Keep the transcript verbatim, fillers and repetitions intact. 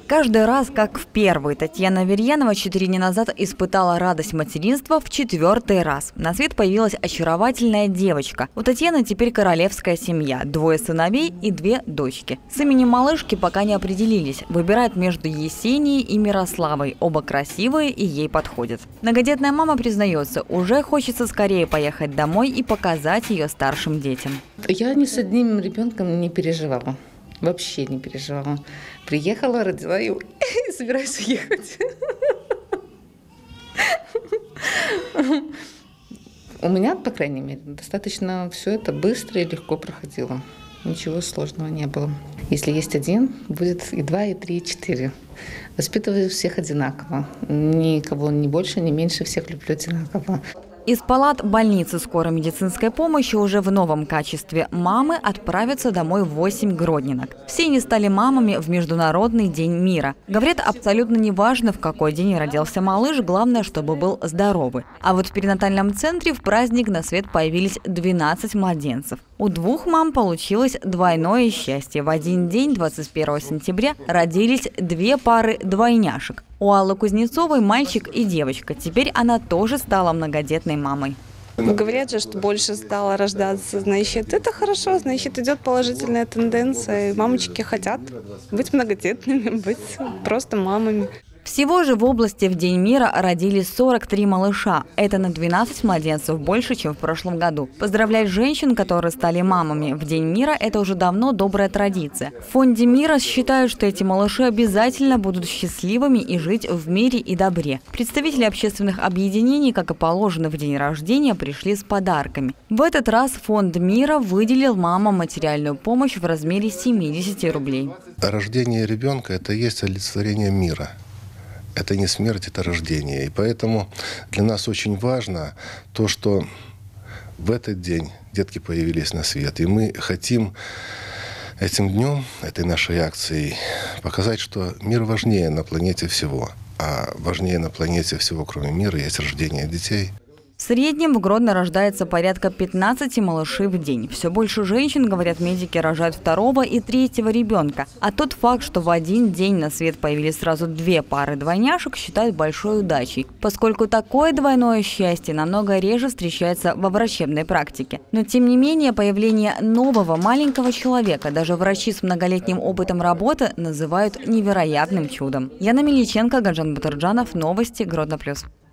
Каждый раз, как в первый, Татьяна Аверьянова четыре дня назад испытала радость материнства в четвертый раз. На свет появилась очаровательная девочка. У Татьяны теперь королевская семья, двое сыновей и две дочки. С именем малышки пока не определились. Выбирают между Есенией и Мирославой. Оба красивые и ей подходят. Многодетная мама признается, уже хочется скорее поехать домой и показать ее старшим детям. Я ни с одним ребенком не переживала. Вообще не переживала. Приехала, родила и собираюсь уехать. У меня, по крайней мере, достаточно все это быстро и легко проходило. Ничего сложного не было. Если есть один, будет и два, и три, и четыре. Воспитываю всех одинаково. Никого ни больше, ни меньше, всех люблю одинаково. Из палат больницы скорой медицинской помощи уже в новом качестве мамы отправятся домой восемь гродненок. Все они стали мамами в Международный день мира. Говорят, абсолютно неважно, в какой день родился малыш, главное, чтобы был здоровый. А вот в перинатальном центре в праздник на свет появились двенадцать младенцев. У двух мам получилось двойное счастье. В один день, двадцать первого сентября, родились две пары двойняшек. У Аллы Кузнецовой мальчик и девочка. Теперь она тоже стала многодетной мамой. Говорят же, что больше стало рождаться, значит, это хорошо, значит, идет положительная тенденция. Мамочки хотят быть многодетными, быть просто мамами. Всего же в области в День мира родились сорок три малыша. Это на двенадцать младенцев больше, чем в прошлом году. Поздравлять женщин, которые стали мамами в День мира, это уже давно добрая традиция. В Фонде мира считают, что эти малыши обязательно будут счастливыми и жить в мире и добре. Представители общественных объединений, как и положено в день рождения, пришли с подарками. В этот раз Фонд мира выделил мамам материальную помощь в размере семидесяти рублей. Рождение ребенка – это и есть олицетворение мира. Это не смерть, это рождение. И поэтому для нас очень важно то, что в этот день детки появились на свет. И мы хотим этим днем, этой нашей акцией, показать, что мир важнее на планете всего. А важнее на планете всего, кроме мира, есть рождение детей. В среднем в Гродно рождается порядка пятнадцати малышей в день. Все больше женщин, говорят медики, рожают второго и третьего ребенка. А тот факт, что в один день на свет появились сразу две пары двойняшек, считают большой удачей, поскольку такое двойное счастье намного реже встречается во врачебной практике. Но тем не менее, появление нового маленького человека даже врачи с многолетним опытом работы называют невероятным чудом. Яна Миличенко, Гаджан Батырджанов, новости, Гродно плюс.